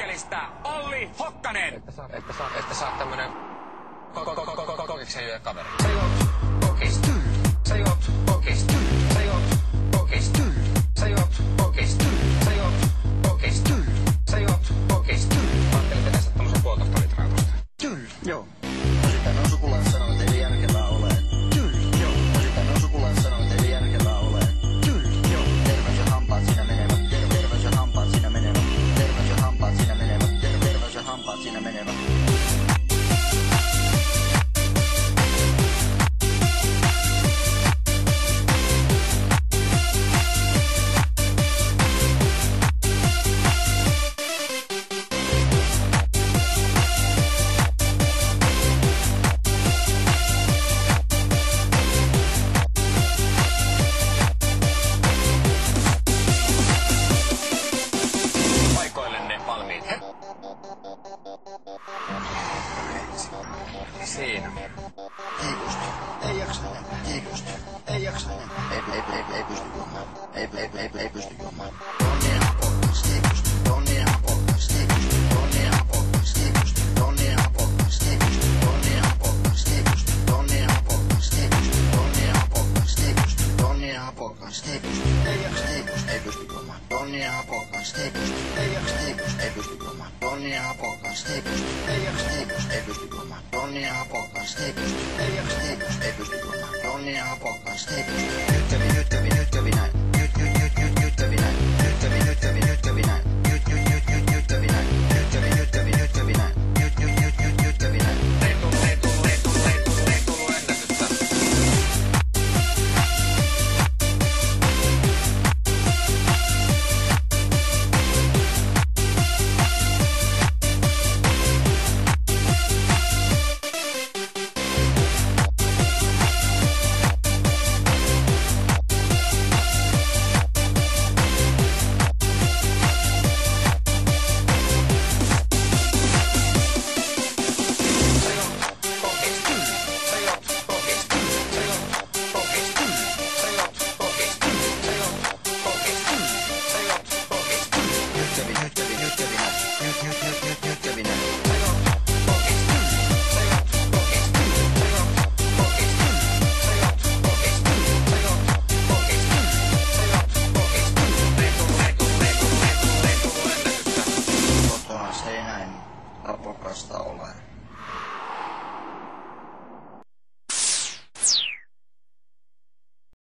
Brysselistä Olli Hokkanen. Että saat tämmönen kokiksen juoja kaveri. Sä juot kokist. Sä juot kokist. Sä juot kokist. Sä juot kokist. Sä juot kokist. Sä juot kokist. Ajattelin vetästä tommosen 1,5 litraa tosta. Kyllä, joo. Osittain on sukulainen sanoo, että ei järkevää ole. Kyllä, joo. Osittain on sukulainen sanoo, että ei järkevää ole. Kyllä, joo. Terveys ja hampaat siinä menevät. Terveys ja hampaat siinä menevät. Terveys ja hampaat siinä menevät. Terveys ja hampaat siinä menevät. Siinä. Kiikusta. Ei jaksa enempää. Kiikusta. Ei jaksa enempää. Ei pysty juomaan. Ei pysty juomaan. Tonnien hapokkas. Kiikusta. Tonnien hapokkas. Kiikusta. Tonnien hapokkas. Kiikusta. Tonnien hapokkas. Kiikusta. Tonnien hapokkas. Kiikusta. Tonnien hapokkas. Kiikusta. Tonnien hapokkas. Kiikusta. Tonnien hapokkas. Kiikusta. Ei jaksa. Kiikusta. Ei pysty juomaan. Tonnien hapokkas. Kiikusta. Ei jaksa. Kiikusta. Ei pysty juomaan. Tonnien hapokkas. Kiikusta. Ei jaksa. Kiikusta. Ei pysty juomaan. Tonnien hapokkas. Kiikusta. Ei jaksa. Kiikusta. Ei pysty juomaan. Tonnien hapokkas. Kiikusta.